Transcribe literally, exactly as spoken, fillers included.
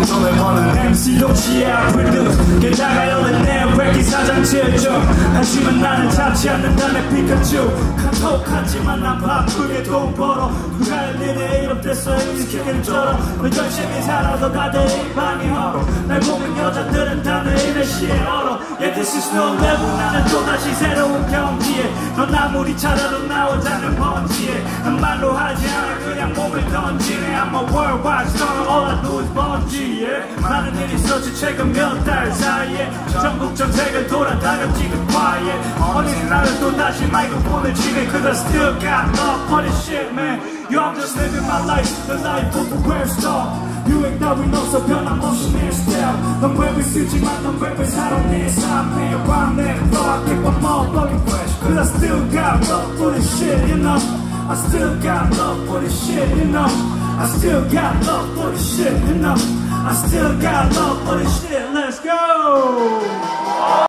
돈을 버는 엠씨도 지하 프리드 게다가 열린 내 랩기 사장 제조 하지만 나는 잡지 않는다 내 피카츄 카톡하지만 난 바쁘게 돈 벌어 누가 일일이 이름 됐어 일시키기를 쩔어 너 열심히 살아도 다들 일방이 얼어 날 보면 여자들은 다들 일에 시에 얼어 Yeah this is no level 나는 또다시 새로운 경지에 넌 아무리 찾아도 나오지 않는 먼지에 난 말로 하지 않아 그냥 몸을 던지네 I'm a worldwide star all I do is 번지 yeah. 많은 일이 있었지 최근 몇 달 사이에 전국 전색을 돌아다녀 지금 quiet 어린 나를 또다시 마이크폰을 쥐네 Cause I still got love for this shit man Yo I'm just living my life the life of a rap star 유행 따윈 없어 변함없이 내 스타일 넌 랩을 쓰지만 넌 랩을 살아 내 삶에 Rhyme that flow I keep on motherfucking fresh Cause I still got love for this shit you know I still got love for this shit you know I still got love for this shit you know I still got love for this shit let's go